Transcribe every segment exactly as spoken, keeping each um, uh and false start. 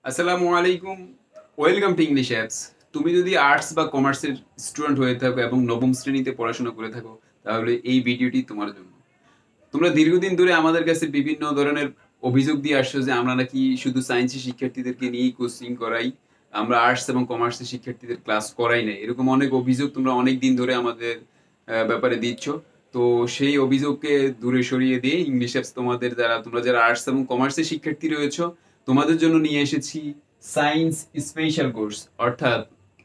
আসসালামু আলাইকুম। Welcome to English Apps. তুমি যদি আর্টস বা কমার্সের স্টুডেন্ট হয়ে থাকো এবং নবম শ্রেণীতে পড়াশোনা করে থাকো, তাহলে এই ভিডিওটি তোমার জন্য। তোমরা দীর্ঘদিন ধরে আমাদের কাছে বিভিন্ন ধরনের অভিযোগ দিয়ে আসছো যে আমরা নাকি শুধু সায়েন্সের শিক্ষার্থীদেরকে নিয়েই কোচিং করাই, আমরা আর্টস এবং কমার্সের শিক্ষার্থীদের ক্লাস করাই না। এরকম অনেক অভিযোগ তোমরা অনেক দিন ধরে আমাদের আহ, ব্যাপারে দিচ্ছ। তো সেই অভিযোগকে দূরে সরিয়ে দিয়ে ইংলিশ অ্যাপস তোমাদের যারা তোমরা যারা আর্টস এবং কমার্সের শিক্ষার্থী রয়েছো, তোমাদের জন্য নিয়ে এসেছি সায়েন্স স্পেশাল কোর্স। অর্থাৎ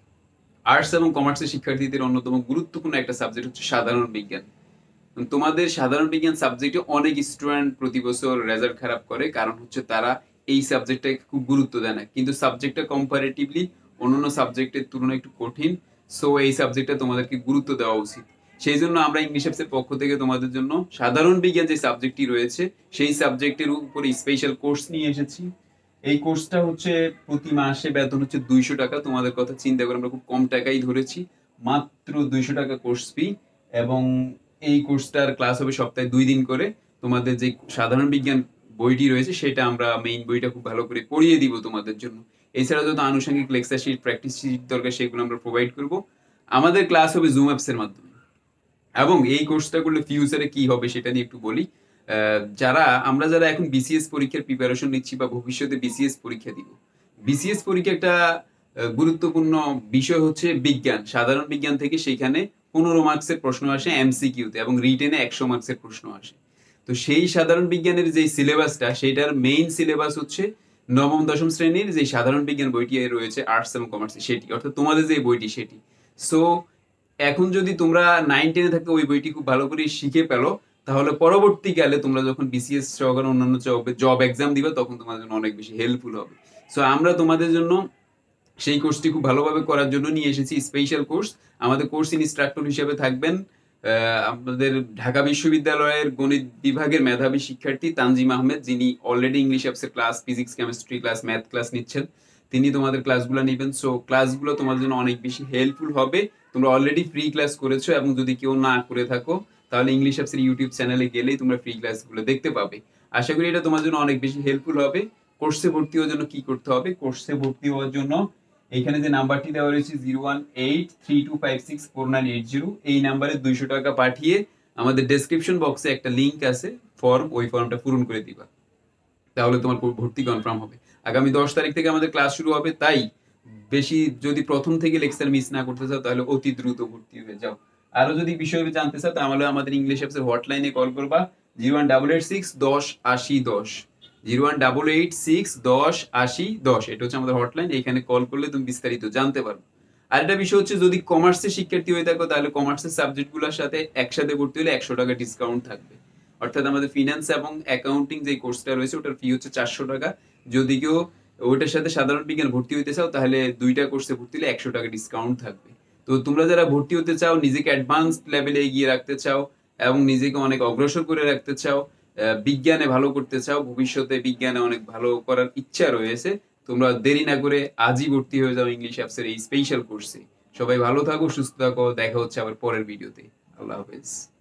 আর্টস এবং কমার্সের শিক্ষার্থীদের অন্যতম গুরুত্বপূর্ণ একটা সাবজেক্ট হচ্ছে সাধারণ বিজ্ঞান। তোমাদের সাধারণ বিজ্ঞান সাবজেক্টে অনেক স্টুডেন্ট প্রতি বছর রেজাল্ট খারাপ করে, কারণ হচ্ছে তারা এই সাবজেক্টটাকে খুব গুরুত্ব দেয় না, কিন্তু সাবজেক্টটা কম্পারেটিভলি অন্যান্য সাবজেক্টের তুলনায় একটু কঠিন। সো এই সাবজেক্টটা তোমাদেরকে গুরুত্ব দেওয়া উচিত। সেই জন্য আমরা ইংলিশ অ্যাপসের পক্ষ থেকে তোমাদের জন্য সাধারণ বিজ্ঞান যে সাবজেক্টটি রয়েছে সেই সাবজেক্টের উপরে স্পেশাল কোর্স নিয়ে এসেছি। এই কোর্সটা হচ্ছে প্রতি মাসে বেতন হচ্ছে দুইশো টাকা। তোমাদের কথা চিন্তা করে আমরা খুব কম টাকাই ধরেছি, মাত্র দুইশো টাকা কোর্স ফি। এবং এই কোর্সটার ক্লাস হবে সপ্তাহে দুই দিন করে। তোমাদের যে সাধারণ বিজ্ঞান বইটি রয়েছে সেটা আমরা মেইন বইটা খুব ভালো করে পড়িয়ে দিব তোমাদের জন্য। এছাড়া যত আনুষঙ্গিক লেকচার শিট, প্র্যাকটিস শিট দরকার সেগুলো আমরা প্রোভাইড করব। আমাদের ক্লাস হবে জুম অ্যাপস এর মাধ্যমে। এবং এই কোর্সটা করলে ফিউচারে কি হবে সেটা নিয়ে একটু বলি। আহ, যারা আমরা যারা এখন বিসিএস পরীক্ষার প্রিপারেশন নিচ্ছি বা ভবিষ্যতে বিসিএস পরীক্ষা দিব, বিসিএস পরীক্ষা একটা আহ, গুরুত্বপূর্ণ বিষয় হচ্ছে বিজ্ঞান, সাধারণ বিজ্ঞান থেকে সেখানে পনেরো মার্কসের প্রশ্ন আসে এমসিকিউতে এবং রিটেনে একশো মার্কসের প্রশ্ন আসে। তো সেই সাধারণ বিজ্ঞানের যে সিলেবাসটা, সেটার মেইন সিলেবাস হচ্ছে নবম দশম শ্রেণীর যে সাধারণ বিজ্ঞান বইটি রয়েছে আর্টস এবং কমার্সে সেটি, অর্থাৎ তোমাদের যে বইটি সেটি। সো এখন যদি তোমরা নাইন টেনে থাকতে ওই বইটি খুব ভালো করে শিখে পেলো, তাহলে পরবর্তীকালে তোমরা যখন বিসিএস সহকারে অন্যান্য জব এক্সাম দিবে তখন তোমাদের জন্য অনেক বেশি হেল্পফুল হবে। সো আমরা তোমাদের জন্য সেই কোর্সটি খুব ভালোভাবে করার জন্য নিয়ে এসেছি স্পেশাল কোর্স। আমাদের কোর্স ইনস্ট্রাক্টর হিসেবে থাকবেন আহ, আমাদের ঢাকা বিশ্ববিদ্যালয়ের গণিত বিভাগের মেধাবী শিক্ষার্থী তানজিম আহমেদ, যিনি অলরেডি ইংলিশ অ্যাপসের class, physics, chemistry class, math class নিচ্ছেন। তিনি তোমাদের ক্লাসগুলো নেবেন। সো ক্লাসগুলো তোমার জন্য অনেক বেশি হেল্পফুল হবে। তোমরা অলরেডি ফ্রি ক্লাস করেছো এবং যদি কেউ না করে থাকো তাহলে ইংলিশ অ্যাপসের ইউটিউব চ্যানেলে গেলেই তোমরা ফ্রি ক্লাসগুলো দেখতে পাবে। আশা করি এটা তোমার জন্য অনেক বেশি হেল্পফুল হবে। কোর্সে ভর্তি হওয়ার জন্য কি করতে হবে? কোর্সে ভর্তি হওয়ার জন্য এইখানে যে নাম্বারটি দেওয়া রয়েছে zero one eight three two five six four nine eight zero, এই নাম্বারে দুইশো টাকা পাঠিয়ে আমাদের ডেসক্রিপশন বক্সে একটা লিঙ্ক আছে ফর্ম, ওই ফর্মটা পূরণ করে দিবা, তাহলে তোমার ভর্তি কনফার্ম হবে। আগামী দশ তারিখ থেকে আমাদের ক্লাস শুরু হবে, তাই বেশি যদি প্রথম থেকে লেকচার মিস না করতে চাও তাহলে অতি দ্রুত ভর্তি হয়ে যাও। আরো যদি বিষয় জানতে চাও তাহলে আমাদের ইংলিশ অ্যাপসের হটলাইনে কল করবা, zero one double eight six দশ আশি দশ, zero one double eight six দশ আশি দশ, এটা হচ্ছে আমাদের হটলাইন। এখানে কল করলে তুমি বিস্তারিত জানতে পারবে। আর একটা বিষয় হচ্ছে, যদি কমার্সের শিক্ষার্থী হয়ে থাকো তাহলে কমার্সের সাবজেক্টগুলোর সাথে একসাথে ভর্তি হলে একশো টাকা ডিসকাউন্ট থাকবে। অর্থাৎ আমাদের ফিনান্স এবং অ্যাকাউন্টিং যে কোর্সটা রয়েছে ওটার ফি হচ্ছে চারশো টাকা। যদি কেউ ওইটার সাথে সাধারণ বিজ্ঞান ভর্তি হইতে চাও তাহলে দুইটা কোর্সে ভর্তি হলে একশো টাকা ডিসকাউন্ট থাকবে। তো তোমরা যারা ভর্তি হতে চাও, নিজেকে অ্যাডভান্স লেভেলে এগিয়ে রাখতে চাও এবং নিজেকে অনেক অগ্রসর করে রাখতে চাও, বিজ্ঞানে ভালো করতে চাও, ভবিষ্যতে বিজ্ঞানে অনেক ভালো করার ইচ্ছা রয়েছে, তোমরা দেরি না করে আজই ভর্তি হয়ে যাও ইংলিশ অ্যাপসের এই স্পেশাল কোর্সে। সবাই ভালো থাকো, সুস্থ থাকো, দেখা হচ্ছে আবার পরের ভিডিওতে। আল্লাহ হাফেজ।